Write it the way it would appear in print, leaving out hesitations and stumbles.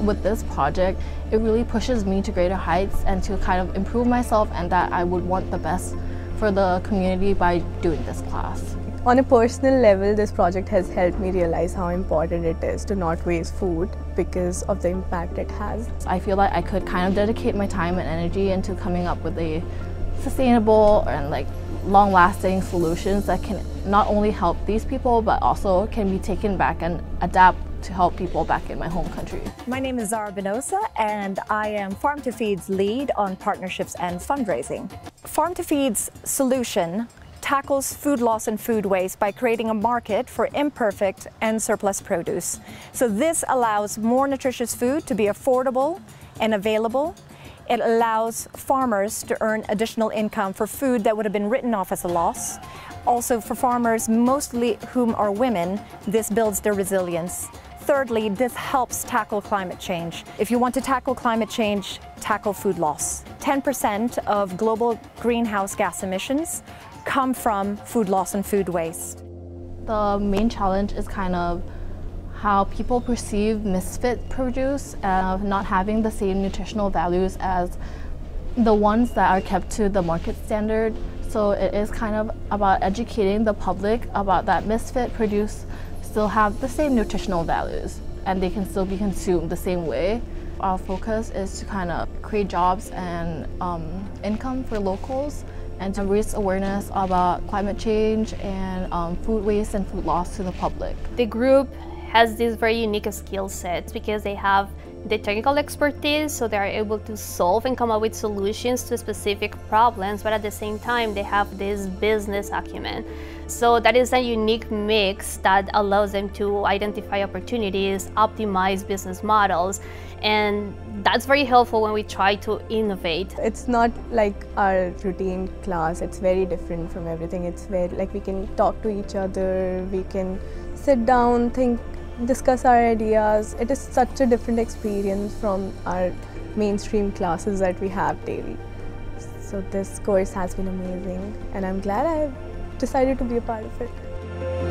with this project, it really pushes me to greater heights and to kind of improve myself, and that I would want the best for the community by doing this class. On a personal level, this project has helped me realize how important it is to not waste food because of the impact it has. I feel like I could kind of dedicate my time and energy into coming up with a sustainable and long-lasting solutions that can not only help these people but also can be taken back and adapt to help people back in my home country. My name is Zara Benosa and I am Farm to Feed's lead on partnerships and fundraising. Farm to Feed's solution tackles food loss and food waste by creating a market for imperfect and surplus produce. So this allows more nutritious food to be affordable and available. It allows farmers to earn additional income for food that would have been written off as a loss. Also for farmers, mostly whom are women, this builds their resilience. Thirdly, this helps tackle climate change. If you want to tackle climate change, tackle food loss. 10% of global greenhouse gas emissions come from food loss and food waste. The main challenge is kind of how people perceive misfit produce and not having the same nutritional values as the ones that are kept to the market standard. So it is kind of about educating the public about that misfit produce still have the same nutritional values and they can still be consumed the same way. Our focus is to kind of create jobs and income for locals and to raise awareness about climate change and food waste and food loss to the public. The group has these very unique skill sets because they have the technical expertise, so they are able to solve and come up with solutions to specific problems, but at the same time they have this business acumen. So that is a unique mix that allows them to identify opportunities, optimize business models, and that's very helpful when we try to innovate. It's not like our routine class, it's very different from everything. It's very we can talk to each other, we can sit down, think, discuss our ideas. It is such a different experience from our mainstream classes that we have daily. So this course has been amazing and I'm glad I decided to be a part of it.